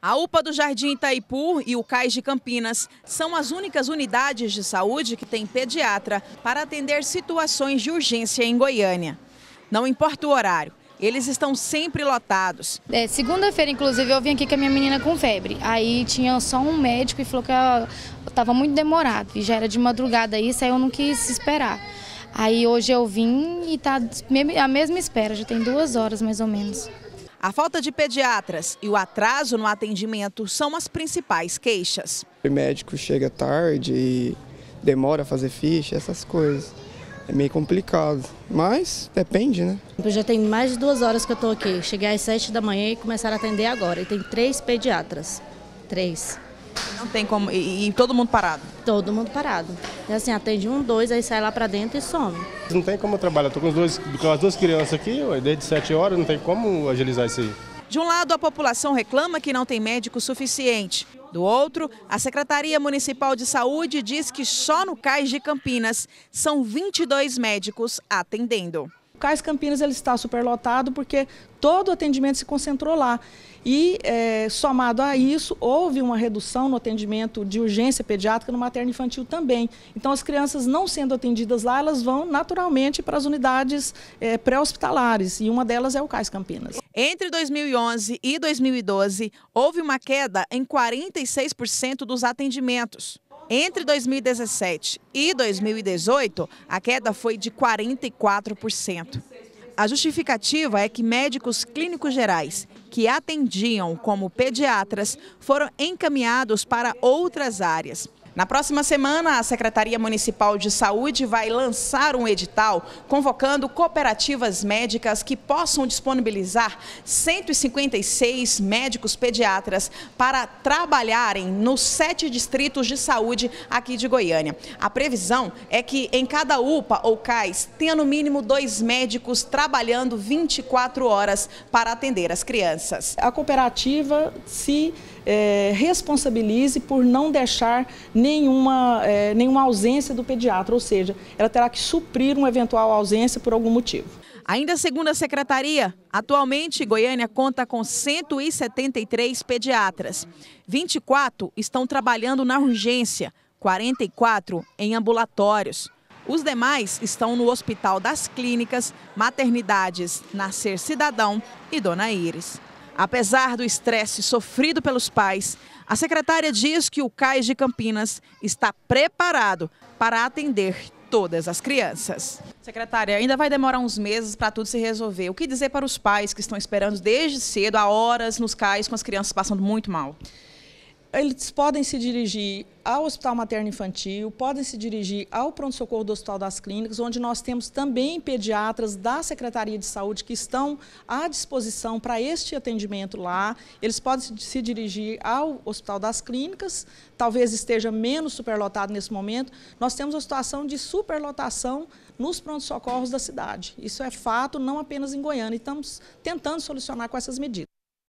A UPA do Jardim Itaipu e o CAIS de Campinas são as únicas unidades de saúde que têm pediatra para atender situações de urgência em Goiânia. Não importa o horário, eles estão sempre lotados. Segunda-feira, inclusive, eu vim aqui com a minha menina com febre. Aí tinha só um médico e falou que estava muito demorado. E já era de madrugada isso, aí eu não quis esperar. Aí hoje eu vim e está a mesma espera, já tem 2 horas mais ou menos. A falta de pediatras e o atraso no atendimento são as principais queixas. O médico chega tarde e demora a fazer ficha, essas coisas. É meio complicado, mas depende, né? Já tem mais de 2 horas que eu estou aqui. Cheguei às 7 da manhã e começaram a atender agora. E tem 3 pediatras. 3. Não tem como. E todo mundo parado? Todo mundo parado. E assim, atende 1, 2, aí sai lá pra dentro e some. Não tem como eu trabalhar. Estou com as 2 crianças aqui, desde 7 horas, não tem como agilizar isso aí. De um lado, a população reclama que não tem médico suficiente. Do outro, a Secretaria Municipal de Saúde diz que só no CAIS de Campinas são 22 médicos atendendo. O CAIS Campinas ele está superlotado porque todo o atendimento se concentrou lá. E, somado a isso, houve uma redução no atendimento de urgência pediátrica no materno-infantil também. Então, as crianças não sendo atendidas lá, elas vão naturalmente para as unidades pré-hospitalares, e uma delas é o CAIS Campinas. Entre 2011 e 2012, houve uma queda em 46% dos atendimentos. Entre 2017 e 2018, a queda foi de 44%. A justificativa é que médicos clínicos gerais que atendiam como pediatras foram encaminhados para outras áreas. Na próxima semana, a Secretaria Municipal de Saúde vai lançar um edital convocando cooperativas médicas que possam disponibilizar 156 médicos pediatras para trabalharem nos 7 distritos de saúde aqui de Goiânia. A previsão é que em cada UPA ou CAIS tenha no mínimo 2 médicos trabalhando 24 horas para atender as crianças. A cooperativa se responsabilize por não deixar nenhuma ausência do pediatra, ou seja, ela terá que suprir uma eventual ausência por algum motivo. Ainda segundo a Secretaria, atualmente Goiânia conta com 173 pediatras. 24 estão trabalhando na urgência, 44 em ambulatórios. Os demais estão no Hospital das Clínicas, maternidades Nascer Cidadão e Dona Iris. Apesar do estresse sofrido pelos pais, a secretária diz que o CAIS de Campinas está preparado para atender todas as crianças. Secretária, ainda vai demorar uns meses para tudo se resolver. O que dizer para os pais que estão esperando desde cedo, há horas, nos CAIS, com as crianças passando muito mal? Eles podem se dirigir ao Hospital Materno-Infantil, podem se dirigir ao pronto-socorro do Hospital das Clínicas, onde nós temos também pediatras da Secretaria de Saúde que estão à disposição para este atendimento lá. Eles podem se dirigir ao Hospital das Clínicas, talvez esteja menos superlotado nesse momento. Nós temos uma situação de superlotação nos pronto-socorros da cidade. Isso é fato, não apenas em Goiânia, e estamos tentando solucionar com essas medidas.